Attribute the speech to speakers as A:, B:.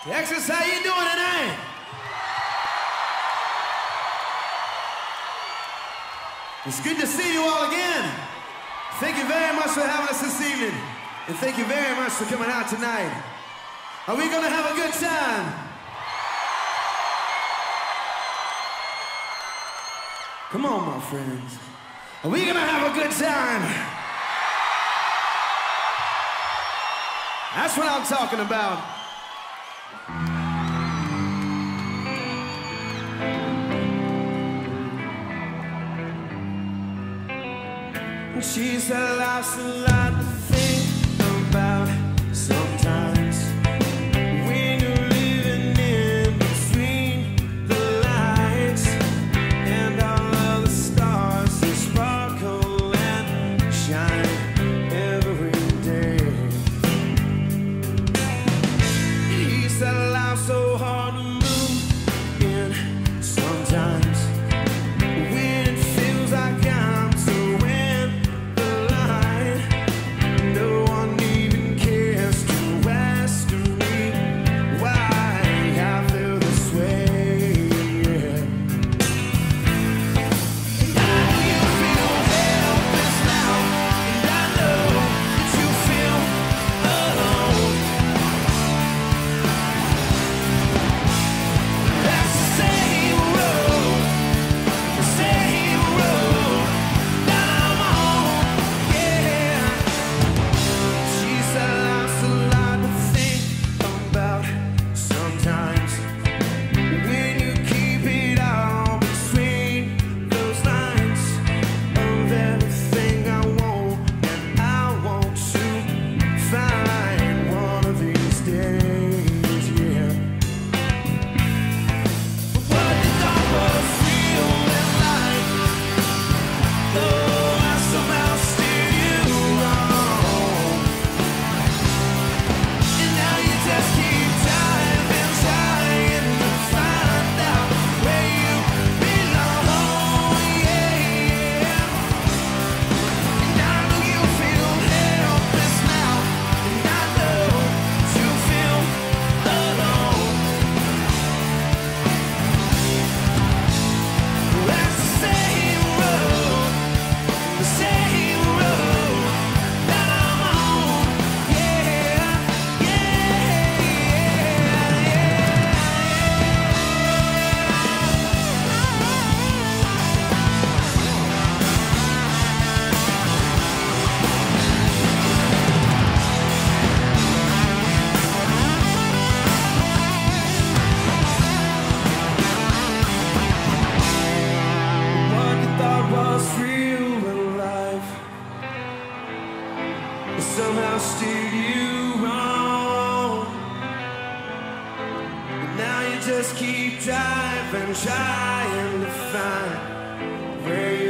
A: Texas, how you doing tonight? It's good to see you all again. Thank you very much for having us this evening. And thank you very much for coming out tonight. Are we gonna have a good time? Come on, my friends. Are we gonna have a good time? That's what I'm talking about. She said life's a lot to think about sometimes. When you're living in between the lines, and all of the stars they sparkle and shine every day. He said life's so hard to move in sometimes. When it feels like I'm somehow steered you wrong. And now you just keep driving, trying to find where